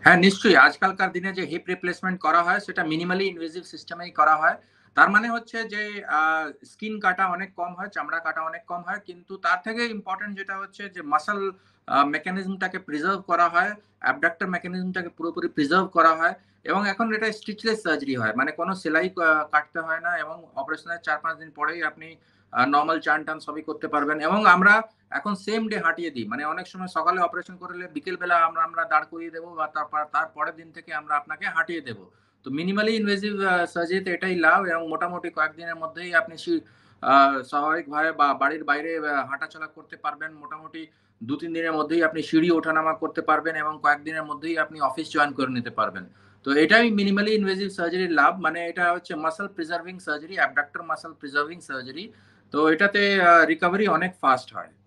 হ্যাঁ, নিশ্চয়ই। আজকালকার দিনে যে হিপ রিপ্লেসমেন্ট করা হয় সেটা মিনিমালি ইনভেসিভ সিস্টেমেই করা হয়। তার মানে হচ্ছে যে আ স্কিন কাটা অনেক কম হয়, চামড়া কাটা অনেক কম হয়। কিন্তু তার থেকে ইম্পোর্টেন্ট যেটা হচ্ছে যে মাসল মেকানিজমটাকে প্রিজার্ভ করা হয়, অ্যাবডাক্টর মেকানিজমটাকে পুরোপুরি প্রিজার্ভ করা হয় এবং এখন এটা স্টিচলেস সার্জারি হয়। মানে কোনো সেলাই কাটতে হয় না এবং অপারেশনের ৪-৫ দিন পরেই আপনি নরমাল চান-টান সবই করতে পারবেন এবং আমরা এখন সেম ডে হাঁটিয়ে দিই। মানে অনেক সময় সকালে অপারেশন করলে বিকেল বেলা আমরা আমরা দাঁড় করিয়ে দেবো বা তার পরের দিন থেকে আমরা আপনাকে হাঁটিয়ে দেবো। তো মিনিমালি ইনভেসিভ সার্জারিতে এটাই লাভ এবং মোটামুটি কয়েকদিনের মধ্যেই আপনি আ স্বাভাবিকভাবে বা বাড়ির বাইরে হাঁটাচলা করতে পারবেন। মোটামুটি ২-৩ দিনের মধ্যেই আপনি সিঁড়ি ওঠানামা করতে পারবেন এবং কয়েকদিনের মধ্যেই আপনি অফিস জয়েন করে নিতে পারবেন। তো এটাই মিনিমালি ইনভেসিভ সার্জারির লাভ। মানে এটা হচ্ছে muscle preserving surgery, abductor muscle preserving surgery. তো এটাতে রিকভারি অনেক ফাস্ট হয়।